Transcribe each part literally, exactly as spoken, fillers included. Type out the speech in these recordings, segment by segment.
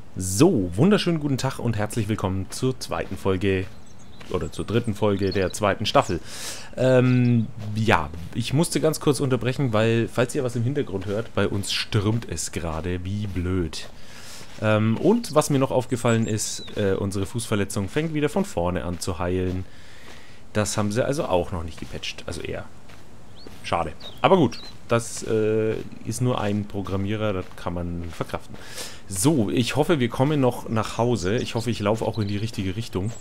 So, wunderschönen guten Tag und herzlich willkommen zur zweiten Folge oder zur dritten Folge der zweiten Staffel. Ähm, ja, ich musste ganz kurz unterbrechen, weil, falls ihr was im Hintergrund hört, bei uns stürmt es gerade wie blöd. Ähm, und was mir noch aufgefallen ist, äh, unsere Fußverletzung fängt wieder von vorne an zu heilen. Das haben sie also auch noch nicht gepatcht, also eher. Schade. Aber gut, das äh, ist nur ein Programmierer, das kann man verkraften. So, ich hoffe, wir kommen noch nach Hause. Ich hoffe, ich laufe auch in die richtige Richtung.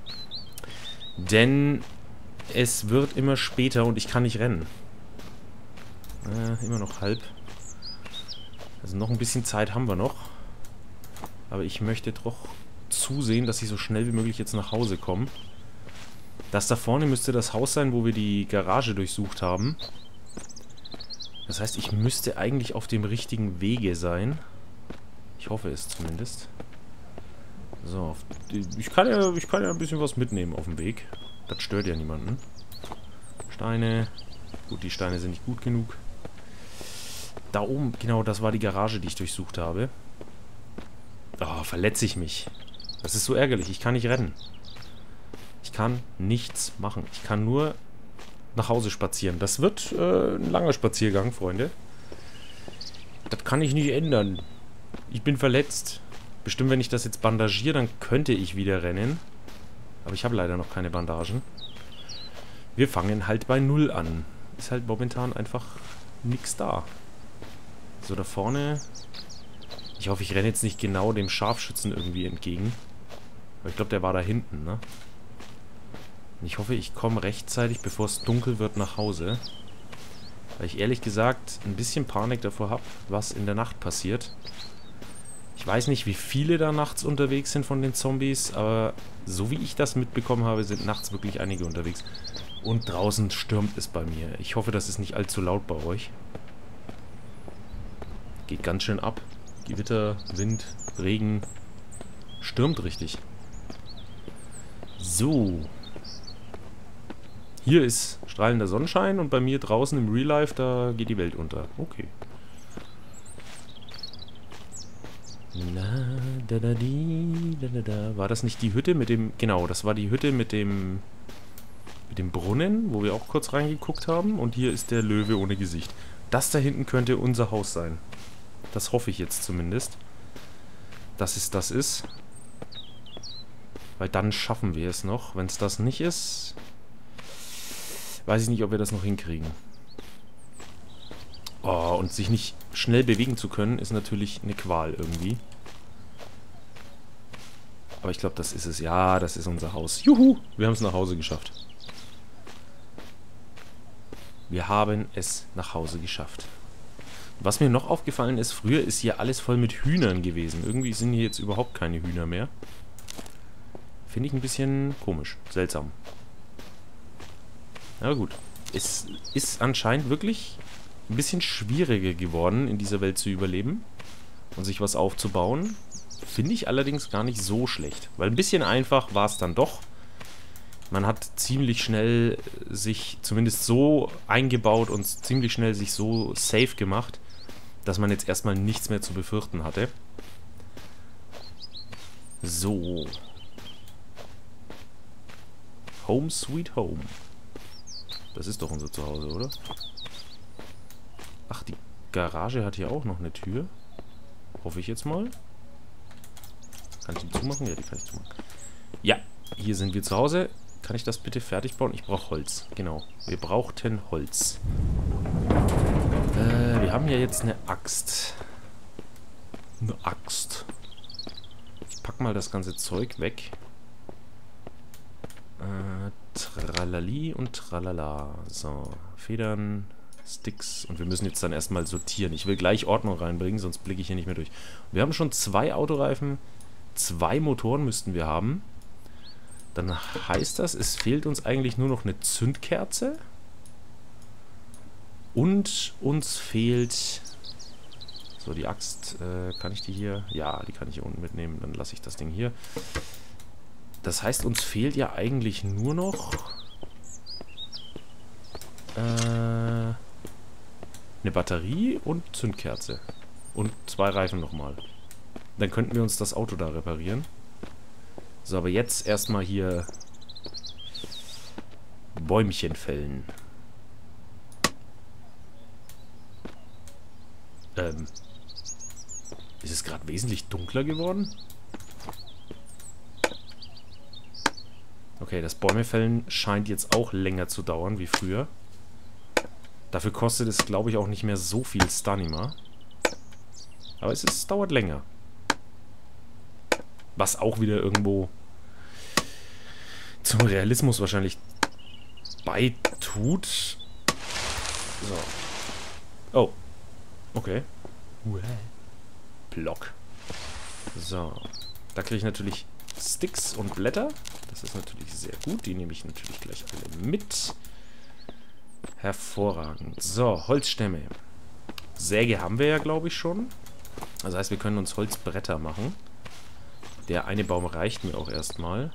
Denn es wird immer später und ich kann nicht rennen. Äh, immer noch halb. Also noch ein bisschen Zeit haben wir noch. Aber ich möchte doch zusehen, dass ich so schnell wie möglich jetzt nach Hause komme. Das da vorne müsste das Haus sein, wo wir die Garage durchsucht haben. Das heißt, ich müsste eigentlich auf dem richtigen Wege sein. Ich hoffe es zumindest. So, ich kann ja, ich kann ja ein bisschen was mitnehmen auf dem Weg. Das stört ja niemanden. Steine. Gut, die Steine sind nicht gut genug. Da oben, genau, das war die Garage, die ich durchsucht habe. Oh, verletze ich mich. Das ist so ärgerlich. Ich kann nicht rennen. Ich kann nichts machen. Ich kann nur nach Hause spazieren. Das wird äh, ein langer Spaziergang, Freunde. Das kann ich nicht ändern. Ich bin verletzt. Bestimmt, wenn ich das jetzt bandagiere, dann könnte ich wieder rennen. Aber ich habe leider noch keine Bandagen. Wir fangen halt bei Null an. Ist halt momentan einfach nichts da. So, da vorne. Ich hoffe, ich renne jetzt nicht genau dem Scharfschützen irgendwie entgegen. Aber ich glaube, der war da hinten, ne? Ich hoffe, ich komme rechtzeitig, bevor es dunkel wird, nach Hause. Weil ich ehrlich gesagt ein bisschen Panik davor habe, was in der Nacht passiert. Ich weiß nicht, wie viele da nachts unterwegs sind von den Zombies, aber so wie ich das mitbekommen habe, sind nachts wirklich einige unterwegs. Und draußen stürmt es bei mir. Ich hoffe, das ist nicht allzu laut bei euch. Geht ganz schön ab. Gewitter, Wind, Regen. Stürmt richtig. So. Hier ist strahlender Sonnenschein und bei mir draußen im Real Life, da geht die Welt unter. Okay. Na, da, da, di, da, da, da. War das nicht die Hütte mit dem... Genau, das war die Hütte mit dem... Mit dem Brunnen, wo wir auch kurz reingeguckt haben. Und hier ist der Löwe ohne Gesicht. Das da hinten könnte unser Haus sein. Das hoffe ich jetzt zumindest. Dass es das ist. Weil dann schaffen wir es noch. Wenn es das nicht ist... Weiß ich nicht, ob wir das noch hinkriegen. Oh, und sich nicht schnell bewegen zu können, ist natürlich eine Qual irgendwie. Aber ich glaube, das ist es. Ja, das ist unser Haus. Juhu! Wir haben es nach Hause geschafft. Wir haben es nach Hause geschafft. Was mir noch aufgefallen ist, früher ist hier alles voll mit Hühnern gewesen. Irgendwie sind hier jetzt überhaupt keine Hühner mehr. Finde ich ein bisschen komisch. Seltsam. Na gut. Es ist anscheinend wirklich ein bisschen schwieriger geworden, in dieser Welt zu überleben und sich was aufzubauen. Finde ich allerdings gar nicht so schlecht. Weil ein bisschen einfach war es dann doch. Man hat ziemlich schnell sich zumindest so eingebaut und ziemlich schnell sich so safe gemacht, dass man jetzt erstmal nichts mehr zu befürchten hatte. So. Home sweet home. Das ist doch unser Zuhause, oder? Ach, die Garage hat hier auch noch eine Tür. Hoffe ich jetzt mal. Kann ich die zumachen? Ja, die kann ich zumachen. Ja, hier sind wir zu Hause. Kann ich das bitte fertig bauen? Ich brauche Holz. Genau. Wir brauchten Holz. Äh, wir haben ja jetzt eine Axt. Eine Axt. Ich pack mal das ganze Zeug weg. Äh, Tralali und Tralala. So, Federn, Sticks. Und wir müssen jetzt dann erstmal sortieren. Ich will gleich Ordnung reinbringen, sonst blicke ich hier nicht mehr durch. Wir haben schon zwei Autoreifen. Zwei Motoren müssten wir haben. Dann heißt das, es fehlt uns eigentlich nur noch eine Zündkerze. Und uns fehlt... So, die Axt, äh, kann ich die hier... Ja, die kann ich hier unten mitnehmen. Dann lasse ich das Ding hier. Das heißt, uns fehlt ja eigentlich nur noch... Äh, eine Batterie und Zündkerze. Und zwei Reifen nochmal. Dann könnten wir uns das Auto da reparieren. So, aber jetzt erstmal hier Bäumchen fällen. Ähm. Ist es gerade wesentlich dunkler geworden? Okay, das Bäume fällen scheint jetzt auch länger zu dauern wie früher. Dafür kostet es, glaube ich, auch nicht mehr so viel Stamina. Aber es, ist, es dauert länger. Was auch wieder irgendwo zum Realismus wahrscheinlich beitut. So. Oh. Okay. Block. So. Da kriege ich natürlich Sticks und Blätter. Das ist natürlich sehr gut. Die nehme ich natürlich gleich alle mit. Hervorragend. So, Holzstämme. Säge haben wir ja, glaube ich, schon. Das heißt, wir können uns Holzbretter machen. Der eine Baum reicht mir auch erstmal.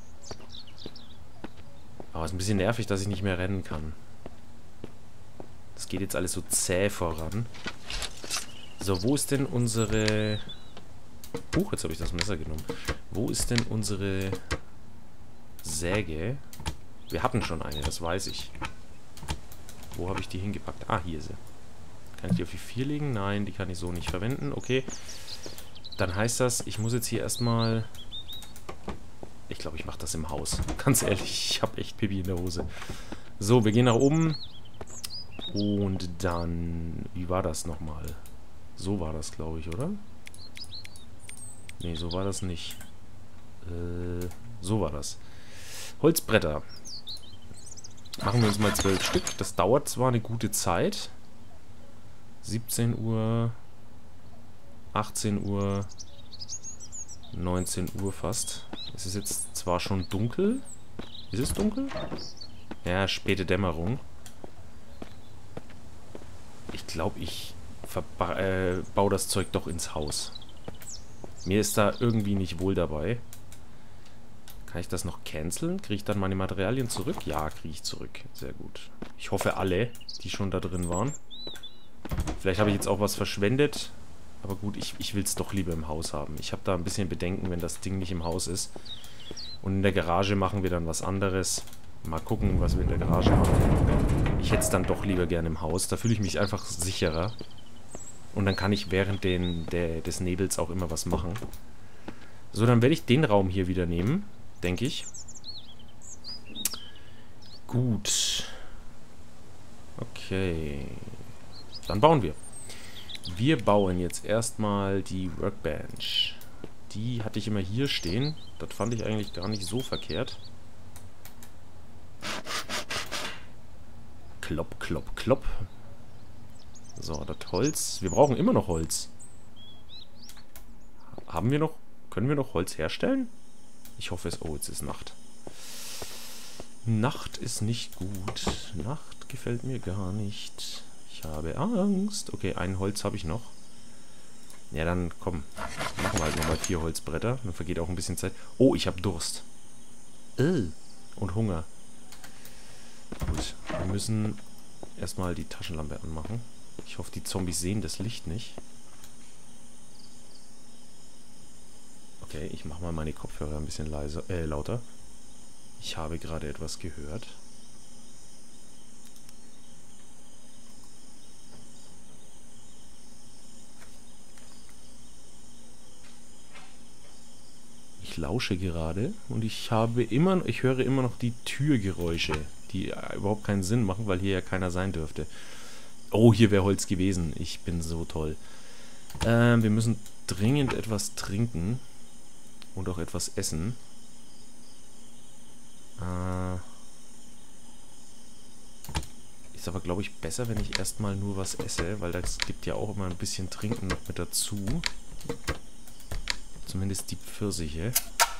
Aber es ist ein bisschen nervig, dass ich nicht mehr rennen kann. Das geht jetzt alles so zäh voran. So, wo ist denn unsere... Huch, jetzt habe ich das Messer genommen. Wo ist denn unsere Säge? Wir hatten schon eine, das weiß ich. Wo habe ich die hingepackt? Ah, hier ist sie. Kann ich die auf die vier legen? Nein, die kann ich so nicht verwenden. Okay. Dann heißt das, ich muss jetzt hier erstmal... Ich glaube, ich mache das im Haus. Ganz ehrlich, ich habe echt Pipi in der Hose. So, wir gehen nach oben. Und dann... Wie war das nochmal? So war das, glaube ich, oder? Nee, so war das nicht. Äh, so war das. Holzbretter. Machen wir uns mal zwölf Stück. Das dauert zwar eine gute Zeit. siebzehn Uhr, achtzehn Uhr, neunzehn Uhr fast. Es ist jetzt zwar schon dunkel. Ist es dunkel? Ja, späte Dämmerung. Ich glaube, ich äh, baue das Zeug doch ins Haus. Mir ist da irgendwie nicht wohl dabei. Kann ich das noch canceln? Kriege ich dann meine Materialien zurück? Ja, kriege ich zurück. Sehr gut. Ich hoffe alle, die schon da drin waren. Vielleicht habe ich jetzt auch was verschwendet. Aber gut, ich, ich will es doch lieber im Haus haben. Ich habe da ein bisschen Bedenken, wenn das Ding nicht im Haus ist. Und in der Garage machen wir dann was anderes. Mal gucken, was wir in der Garage machen. Ich hätte es dann doch lieber gerne im Haus. Da fühle ich mich einfach sicherer. Und dann kann ich während den, der, des Nebels auch immer was machen. So, dann werde ich den Raum hier wieder nehmen. Denke ich. Gut. Okay. Dann bauen wir. Wir bauen jetzt erstmal die Workbench. Die hatte ich immer hier stehen. Das fand ich eigentlich gar nicht so verkehrt. Klopp, klopp, klopp. So, das Holz. Wir brauchen immer noch Holz. Haben wir noch... Können wir noch Holz herstellen? Ich hoffe es... Oh, jetzt ist Nacht. Nacht ist nicht gut. Nacht gefällt mir gar nicht. Ich habe Angst. Okay, ein Holz habe ich noch. Ja, dann komm. Machen wir halt nochmal vier Holzbretter. Dann vergeht auch ein bisschen Zeit. Oh, ich habe Durst. Äh. Und Hunger. Gut, wir müssen erstmal die Taschenlampe anmachen. Ich hoffe, die Zombies sehen das Licht nicht. Okay, ich mache mal meine Kopfhörer ein bisschen leiser, äh, lauter. Ich habe gerade etwas gehört. Ich lausche gerade und ich habe immer, ich höre immer noch die Türgeräusche, die überhaupt keinen Sinn machen, weil hier ja keiner sein dürfte. Oh, hier wäre Holz gewesen. Ich bin so toll. Ähm, wir müssen dringend etwas trinken. Und auch etwas essen. Äh, ist aber, glaube ich, besser, wenn ich erstmal nur was esse, weil das gibt ja auch immer ein bisschen Trinken noch mit dazu. Zumindest die Pfirsiche.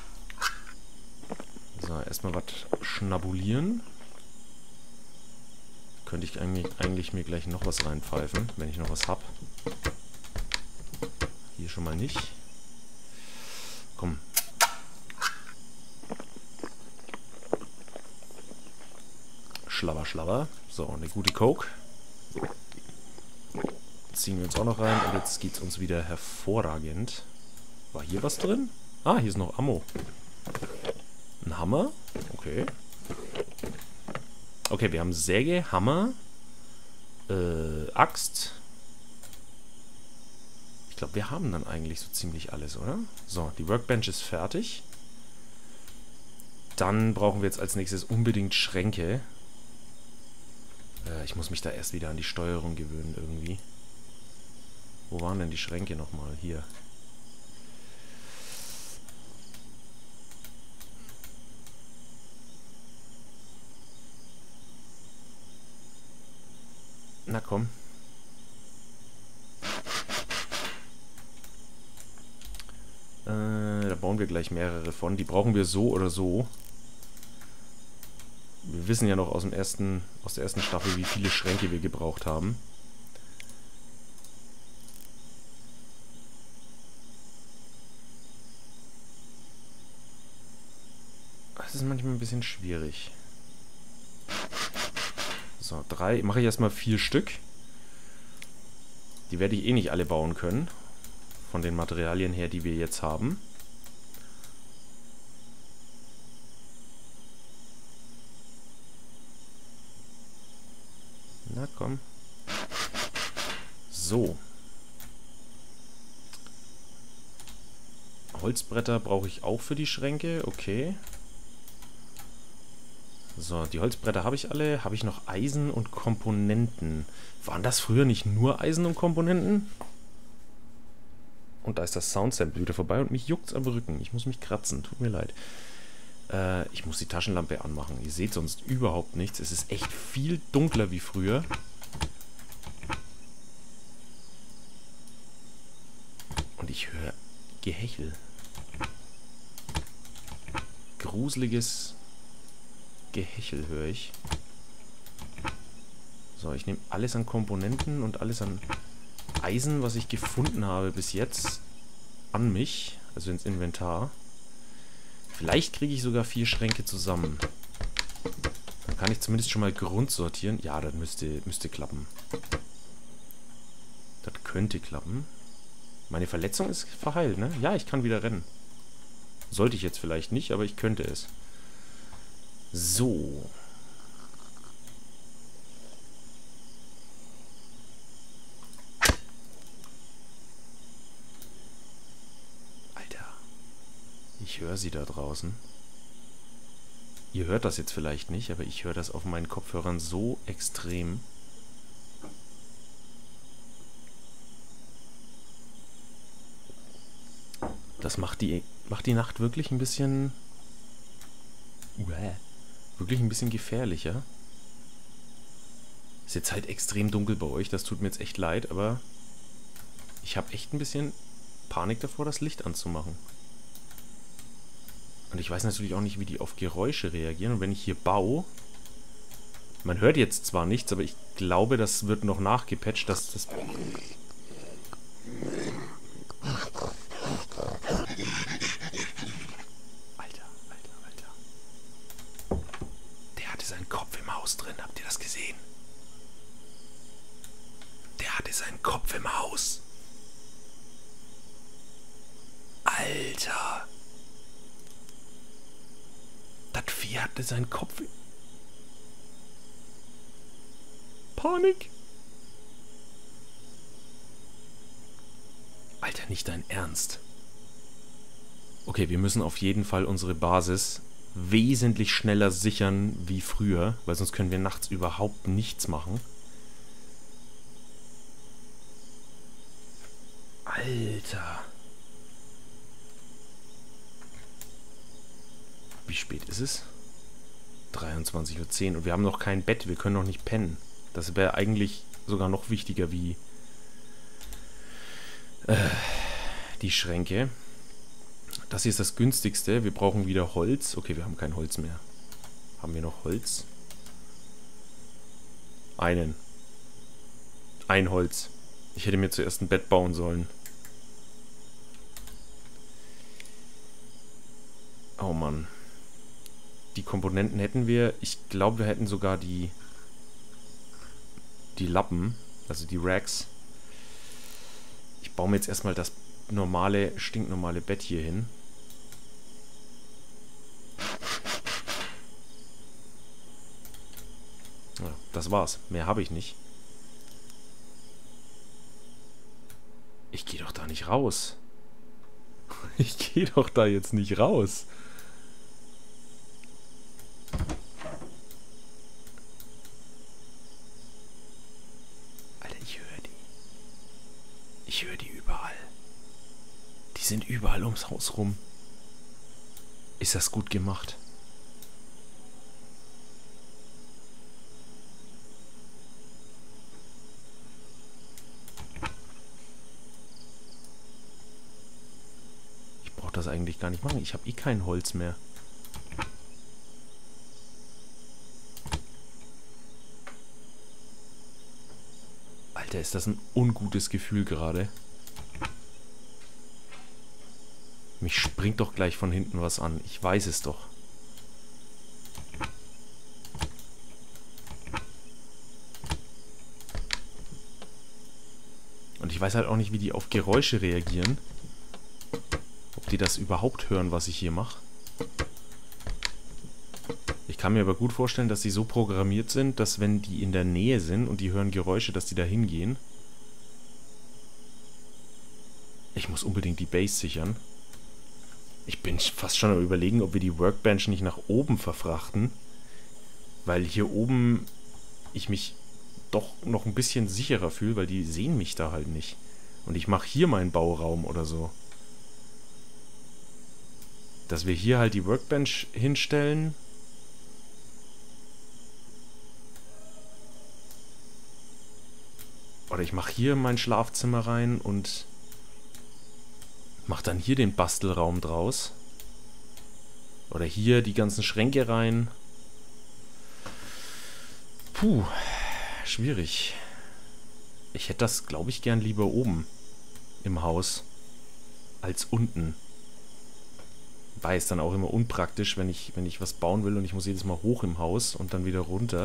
So, erstmal was schnabulieren. Könnte ich eigentlich, eigentlich mir gleich noch was reinpfeifen, wenn ich noch was habe. Hier schon mal nicht. Komm. Schlabber, schlabber. So, eine gute Coke. Ziehen wir uns auch noch rein und jetzt geht es uns wieder hervorragend. War hier was drin? Ah, hier ist noch Ammo. Ein Hammer? Okay. Okay, wir haben Säge, Hammer, äh, Axt. Ich glaube, wir haben dann eigentlich so ziemlich alles, oder? So, die Workbench ist fertig. Dann brauchen wir jetzt als nächstes unbedingt Schränke. Äh, ich muss mich da erst wieder an die Steuerung gewöhnen irgendwie. Wo waren denn die Schränke nochmal? Hier. Na komm. Äh, da bauen wir gleich mehrere von. Die brauchen wir so oder so. Wir wissen ja noch aus dem ersten, aus der ersten Staffel, wie viele Schränke wir gebraucht haben. Das ist manchmal ein bisschen schwierig. So, drei. Mache ich erstmal vier Stück. Die werde ich eh nicht alle bauen können. Von den Materialien her, die wir jetzt haben. Na komm. So. Holzbretter brauche ich auch für die Schränke. Okay. So, die Holzbretter habe ich alle. Habe ich noch Eisen und Komponenten? Waren das früher nicht nur Eisen und Komponenten? Und da ist das Soundsample wieder vorbei und mich juckt's am Rücken. Ich muss mich kratzen, tut mir leid. Äh, ich muss die Taschenlampe anmachen. Ihr seht sonst überhaupt nichts. Es ist echt viel dunkler wie früher. Und ich höre Gehechel. Gruseliges Gehechel höre ich. So, ich nehme alles an Komponenten und alles an Eisen, was ich gefunden habe bis jetzt, an mich, also ins Inventar. Vielleicht kriege ich sogar vier Schränke zusammen. Dann kann ich zumindest schon mal grundsortieren. Ja, das müsste, müsste klappen. Das könnte klappen. Meine Verletzung ist verheilt, ne? Ja, ich kann wieder rennen. Sollte ich jetzt vielleicht nicht, aber ich könnte es. So. Ich höre sie da draußen. Ihr hört das jetzt vielleicht nicht, aber ich höre das auf meinen Kopfhörern so extrem. Das macht die, macht die Nacht wirklich ein bisschen... Wirklich ein bisschen gefährlicher. Ist jetzt halt extrem dunkel bei euch, das tut mir jetzt echt leid, aber ich habe echt ein bisschen Panik davor, das Licht anzumachen. Und ich weiß natürlich auch nicht, wie die auf Geräusche reagieren. Und wenn ich hier baue, man hört jetzt zwar nichts, aber ich glaube, das wird noch nachgepatcht, dass das... Alter, Alter, Alter. Der hatte seinen Kopf im Haus drin, habt ihr das gesehen? Der hatte seinen Kopf im Haus. Alter. Das Vieh hatte seinen Kopf... Panik! Alter, nicht dein Ernst. Okay, wir müssen auf jeden Fall unsere Basis wesentlich schneller sichern wie früher, weil sonst können wir nachts überhaupt nichts machen. Alter. Wie spät ist es? dreiundzwanzig Uhr zehn und wir haben noch kein Bett, wir können noch nicht pennen. Das wäre eigentlich sogar noch wichtiger wie äh, die Schränke. Das hier ist das günstigste. Wir brauchen wieder Holz. Okay, wir haben kein Holz mehr. Haben wir noch Holz? Einen. Ein Holz. Ich hätte mir zuerst ein Bett bauen sollen. Oh Mann. Die Komponenten hätten wir. Ich glaube, wir hätten sogar die die Lappen, also die Racks. Ich baue mir jetzt erstmal das normale, stinknormale Bett hier hin. Ja, das war's. Mehr habe ich nicht. Ich gehe doch da nicht raus. Ich gehe doch da jetzt nicht raus. Alter, ich höre die. Ich höre die überall. Die sind überall ums Haus rum. Ist das gut gemacht? Das eigentlich gar nicht machen. Ich habe eh kein Holz mehr. Alter, ist das ein ungutes Gefühl gerade. Mich springt doch gleich von hinten was an. Ich weiß es doch. Und ich weiß halt auch nicht, wie die auf Geräusche reagieren. Die das überhaupt hören, was ich hier mache. Ich kann mir aber gut vorstellen, dass sie so programmiert sind, dass wenn die in der Nähe sind und die hören Geräusche, dass die da hingehen. Ich muss unbedingt die Base sichern. Ich bin fast schon am Überlegen, ob wir die Workbench nicht nach oben verfrachten. Weil hier oben ich mich doch noch ein bisschen sicherer fühle, weil die sehen mich da halt nicht. Und ich mache hier meinen Bauraum oder so. Dass wir hier halt die Workbench hinstellen. Oder ich mache hier mein Schlafzimmer rein und mache dann hier den Bastelraum draus. Oder hier die ganzen Schränke rein. Puh, schwierig. Ich hätte das, glaube ich, gern lieber oben im Haus als unten. Weil es dann auch immer unpraktisch, wenn ich, wenn ich was bauen will und ich muss jedes Mal hoch im Haus und dann wieder runter.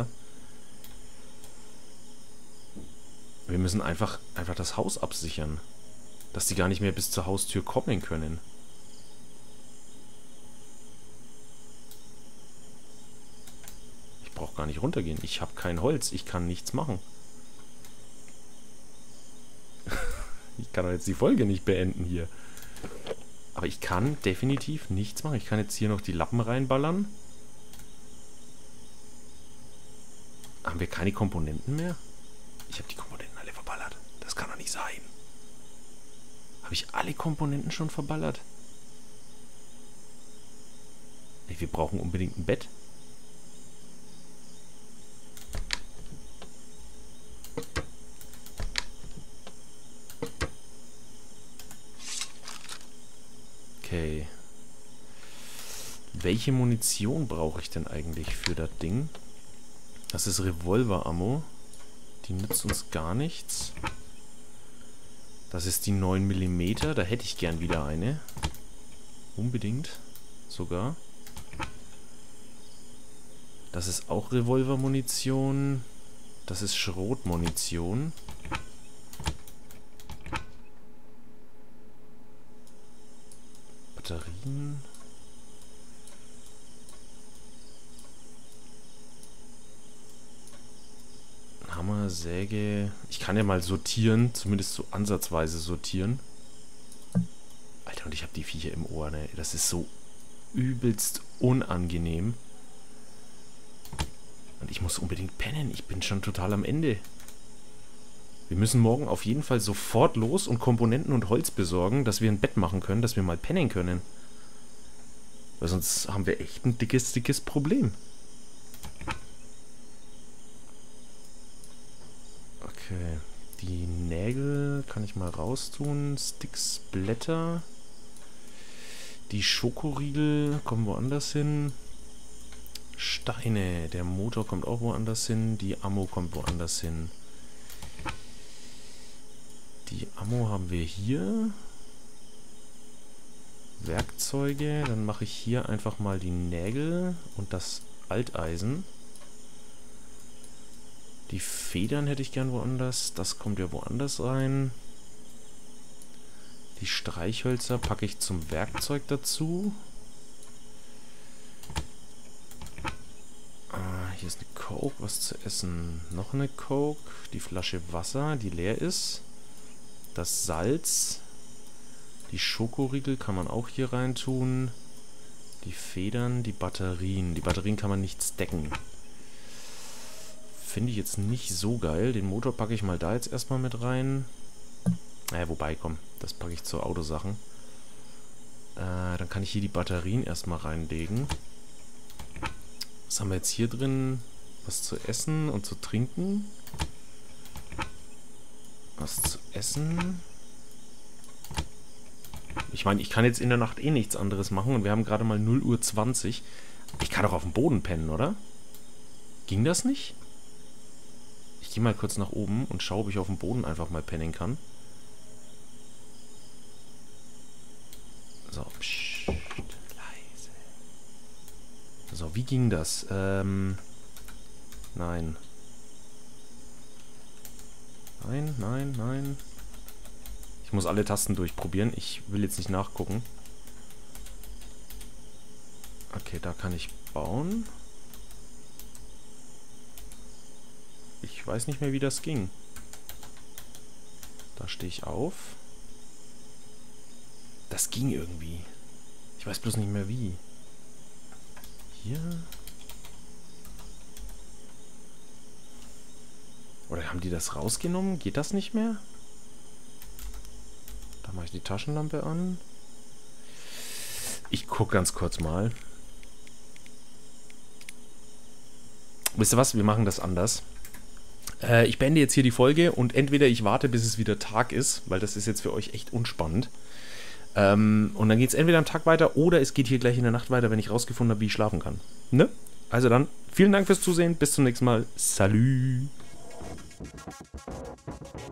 Wir müssen einfach, einfach das Haus absichern. Dass die gar nicht mehr bis zur Haustür kommen können. Ich brauche gar nicht runtergehen. Ich habe kein Holz. Ich kann nichts machen. Ich kann doch jetzt die Folge nicht beenden hier. Aber ich kann definitiv nichts machen. Ich kann jetzt hier noch die Lappen reinballern. Haben wir keine Komponenten mehr? Ich habe die Komponenten alle verballert. Das kann doch nicht sein. Habe ich alle Komponenten schon verballert? Nee, wir brauchen unbedingt ein Bett. Okay. Welche Munition brauche ich denn eigentlich für das Ding? Das ist Revolver-Ammo. Die nützt uns gar nichts. Das ist die neun Millimeter. Da hätte ich gern wieder eine. Unbedingt. Sogar. Das ist auch Revolver-Munition. Das ist Schrotmunition. Batterien. Hammer, Säge. Ich kann ja mal sortieren, zumindest so ansatzweise sortieren. Alter, und ich habe die Viecher im Ohr, ne? Das ist so übelst unangenehm. Und ich muss unbedingt pennen. Ich bin schon total am Ende. Wir müssen morgen auf jeden Fall sofort los und Komponenten und Holz besorgen, dass wir ein Bett machen können, dass wir mal pennen können. Weil sonst haben wir echt ein dickes, dickes Problem. Okay, die Nägel kann ich mal raustun. Sticks, Blätter. Die Schokoriegel kommen woanders hin. Steine, der Motor kommt auch woanders hin. Die Ammo kommt woanders hin. Die Ammo haben wir hier. Werkzeuge, dann mache ich hier einfach mal die Nägel und das Alteisen. Die Federn hätte ich gern woanders. Das kommt ja woanders rein. Die Streichhölzer packe ich zum Werkzeug dazu. Ah, hier ist eine Coke, was zu essen. Noch eine Coke. Die Flasche Wasser, die leer ist. Das Salz. Die Schokoriegel kann man auch hier rein tun. Die Federn, die Batterien. Die Batterien kann man nicht stacken. Finde ich jetzt nicht so geil. Den Motor packe ich mal da jetzt erstmal mit rein. Naja, wobei, komm, das packe ich zu Autosachen. Äh, dann kann ich hier die Batterien erstmal reinlegen. Was haben wir jetzt hier drin? Was zu essen und zu trinken. Was zu essen. Ich meine, ich kann jetzt in der Nacht eh nichts anderes machen und wir haben gerade mal null Uhr zwanzig. Ich kann doch auf dem Boden pennen, oder? Ging das nicht? Ich gehe mal kurz nach oben und schaue, ob ich auf dem Boden einfach mal pennen kann. So, pssst, leise. So, wie ging das? Ähm, nein. Nein, nein, nein. Ich muss alle Tasten durchprobieren. Ich will jetzt nicht nachgucken. Okay, da kann ich bauen. Ich weiß nicht mehr, wie das ging. Da stehe ich auf. Das ging irgendwie. Ich weiß bloß nicht mehr wie. Hier. Oder haben die das rausgenommen? Geht das nicht mehr? Da mache ich die Taschenlampe an. Ich gucke ganz kurz mal. Wisst ihr was? Wir machen das anders. Äh, ich beende jetzt hier die Folge und entweder ich warte, bis es wieder Tag ist, weil das ist jetzt für euch echt unspannend. Ähm, und dann geht es entweder am Tag weiter oder es geht hier gleich in der Nacht weiter, wenn ich rausgefunden habe, wie ich schlafen kann. Ne? Also dann, vielen Dank fürs Zusehen. Bis zum nächsten Mal. Salü.